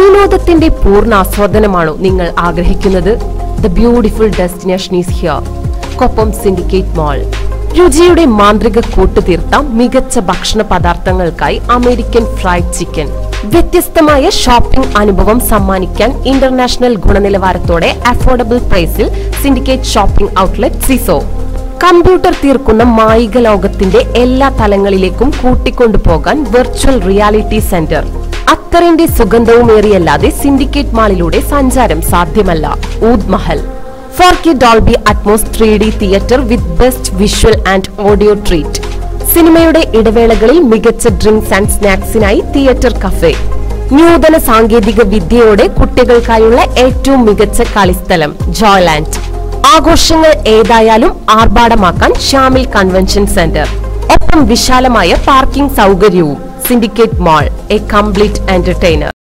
വിനോദത്തിന്റെ പൂർണ്ണാസ്വാദനമാണോ നിങ്ങൾ ആഗ്രഹിക്കുന്നത്? The beautiful destination is here. Koppam syndicate mall. രുചിയുടെ മാന്ത്രിക കൂട്ടുതീർത്ത മികച്ച ഭക്ഷണ പദാർത്ഥങ്ങൾക്കായി അമേരിക്കൻ ഫ്രൈഡ് ചിക്കൻ. വ്യത്യസ്തമായ ഷോപ്പിംഗ് അനുഭവം സമ്മാനിക്കാൻ ഇന്റർനാഷണൽ ഗുണനിലവാരത്തോടെ അഫോർഡബിൾ പ്രൈസിൽ സിൻഡിക്കേറ്റ് ഷോപ്പിംഗ് ഔട്ട്ലെറ്റ് സിസോ. കമ്പ്യൂട്ടർ തീർക്കുന്ന മായിക ലോകത്തിന്റെ എല്ലാ തലങ്ങളിലേക്കും കൂട്ടിക്കൊണ്ടുപോകാൻ വെർച്വൽ റിയാലിറ്റി സെന്റർ. അത്തറിന്റെ സുഗന്ധവുമേറിയല്ലാതെ സിൻഡിക്കേറ്റ് മാളിലൂടെ സഞ്ചാരം സാധ്യമല്ല. Oud Mahal 4K Dolby Atmos 3D theatre with best visual and audio treat. സിനിമയുടെ ഇടവേളകളിൽ മികച്ച ഡ്രിങ്ക്സ് ആൻഡ് സ്നാക്സിനായി തിയേറ്റർ കഫേ. നൂതന സാങ്കേതിക വിദ്യയോടെ കുട്ടികൾക്കായുള്ള ഏറ്റവും മികച്ച കളിസ്ഥലം ജോയ്ലാൻഡ്. ആഘോഷങ്ങൾ ഏതായാലും ആർഭാടമാക്കാൻ ഷാമിൽ കൺവെൻഷൻ സെന്റർ. ഒപ്പം വിശാലമായ പാർക്കിംഗ് സൗകര്യവും. Syndicate mall, a complete entertainer.